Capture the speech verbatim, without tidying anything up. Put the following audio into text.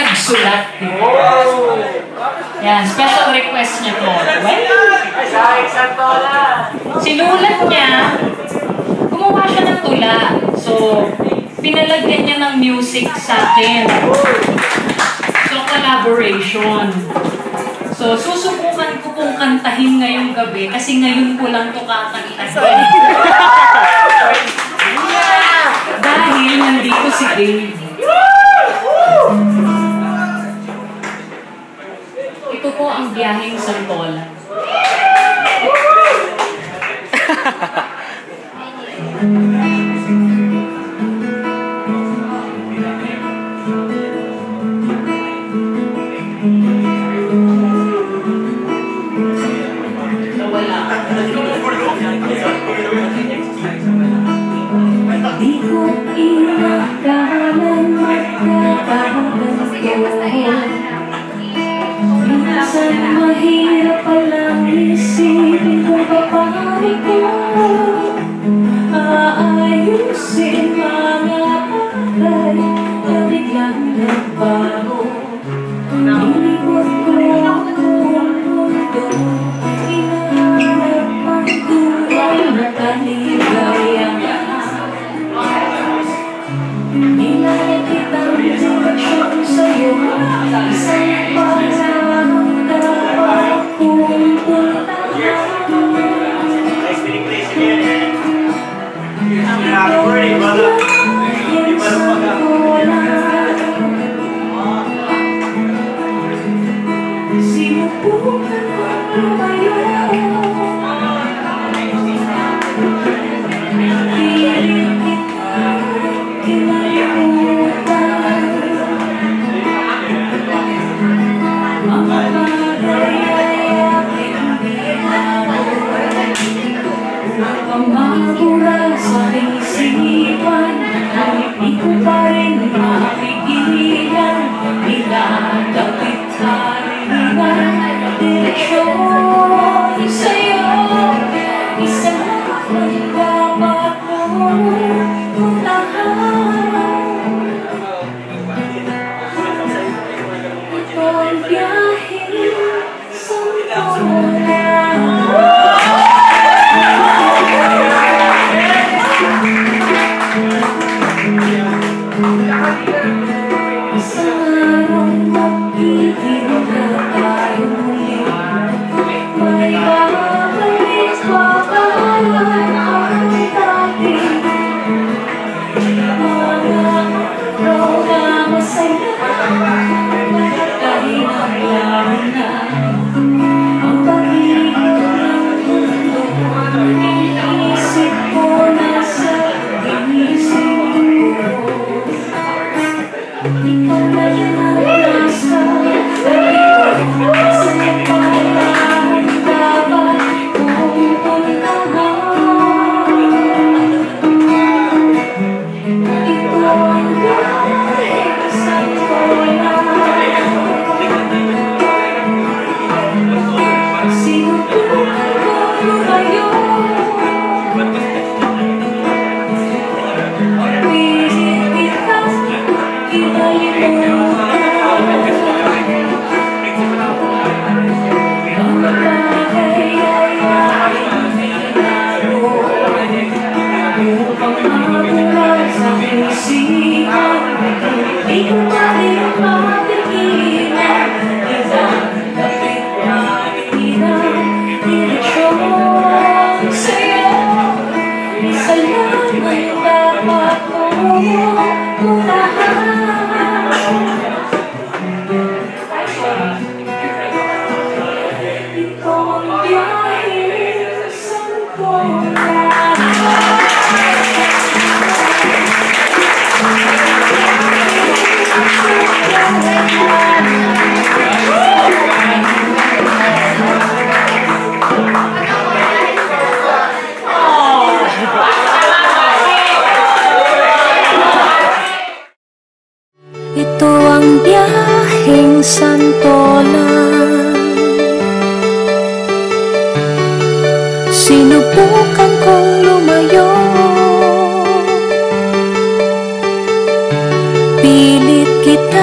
nagsulat. Yan, special request niya to. Sinulat niya, gumawa siya ng tula. So, pinalagyan niya ng music sa akin. So, collaboration. So, susubukan ko pong kantahin ngayong gabi kasi ngayon ko lang ito kakantahin. Dahil nandito si Dave. Ito po ang biyaheng Santolan. Di ko inakalan magkakaganto. Minsan mahirap palang isipin kung paano ko aayusin mga bagay na biglang nagbago. Ilikot ko ang mundo, hinahanap ang tunay na kaligayahan. Nilayan kitang direksyon sa'yo, isang panahon dapat pupuntahan. Ito ang biyaheng Santolan. Sinubukan kong lumayo, pilit kita kinalimutan. Ang bagay ay aking binago upang mabura sa isipan. Hindi ko pa rin mapigilan, nilalapit halingan direksyon sa'yo. Isa ang dapat mong puntahan. Ito ang biyaheng Santolan. Isang araw magkikita tayo muli, may babalik pa ba ang dati? Mga araw na masaya, dahil ang laman na ang pag-ibig ng mundo. Inisip ko na sa inisip ko, ikaw na yun ang nasa tabi ko. Sa'yo panahon dapat pupuntahan. Ito ang biyaheng Santolan. Sinubukan kong lumayo, pilit kitang kinalimutan. Ang bagay ay aking binago upang mabura sa isipan. Di ko pa rin mapigilan, nilalapit halingan direksyon sa'yo. Isa lang ang dapat mong unahan. Ito ang biyaheng Santolan. Ito ang biyaheng Santolan. Sinubukan kong lumayo, pilit kita